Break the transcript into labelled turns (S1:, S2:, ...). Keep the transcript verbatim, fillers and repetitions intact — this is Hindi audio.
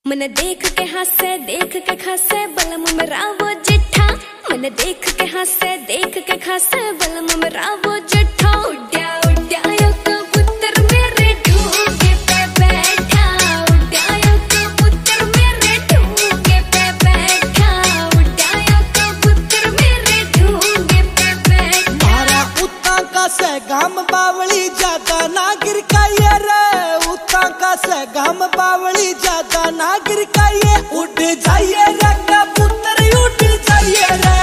S1: मन देख के हंसे देख के खासे बलम मेरा वो जिठा। मन देख के हंसे देख के खासे बलम मेरा वो जिठा। उड्या उड्या यो कबूतर मेरे ढूंढे पे बैठा। उड्या यो कबूतर मेरे ढूंढे पे बैठा। उड्या यो कबूतर मेरे ढूंढे पे बैठा।
S2: मारा उता का से गाम बावली ज्यादा ना गिर का ये रे। उता का से गाम बावली ज्यादा ना गिर का ये। उड़ जाइए रे कबूतर उड़ जाइए रे।